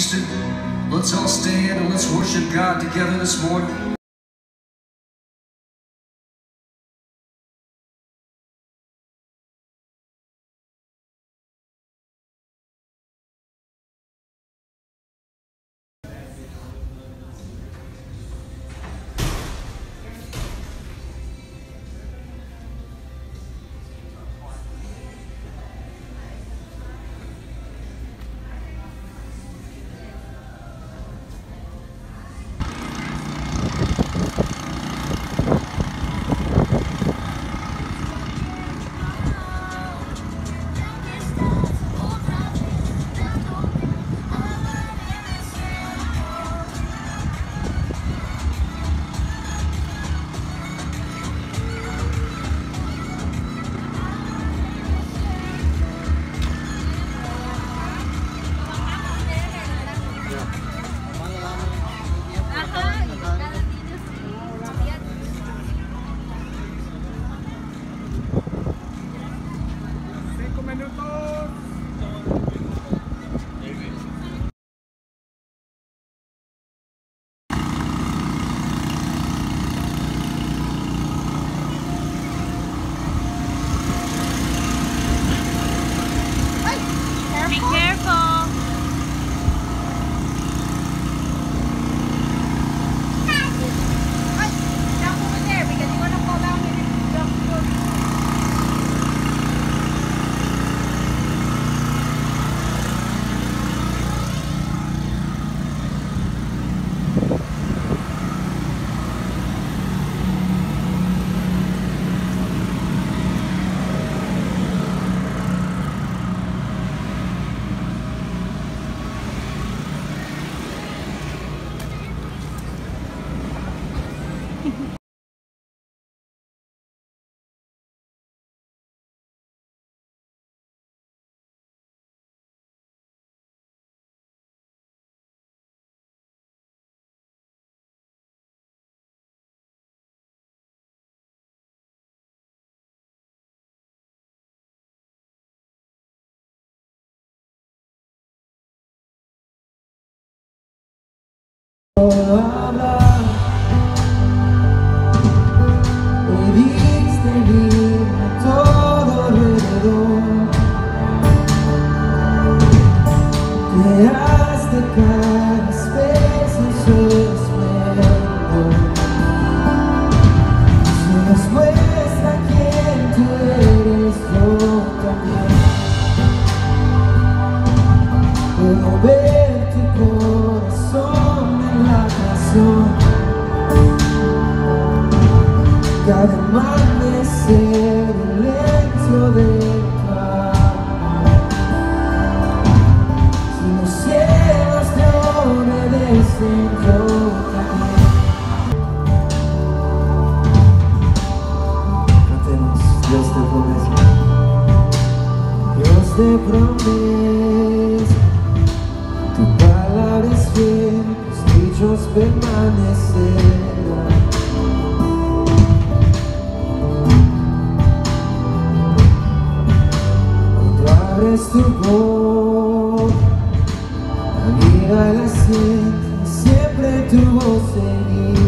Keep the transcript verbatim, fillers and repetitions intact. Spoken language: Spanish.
used to. Let's all stand and let's worship God together this morning. Habla, pudiste ir a todo alrededor, creaste cada especie su esplendor. Si nos muestra quién tú eres, yo también puedo ver tu corazón en la canción. Cada amanecer el lecho del mar. Si los cielos te obedecen, yo también. Cantemos, Dios te promesa, Dios te promesa, tu palabra es fiel, tus dichos permanecerán. Es tu voz, la vida la siento, siempre tu voz seguirá.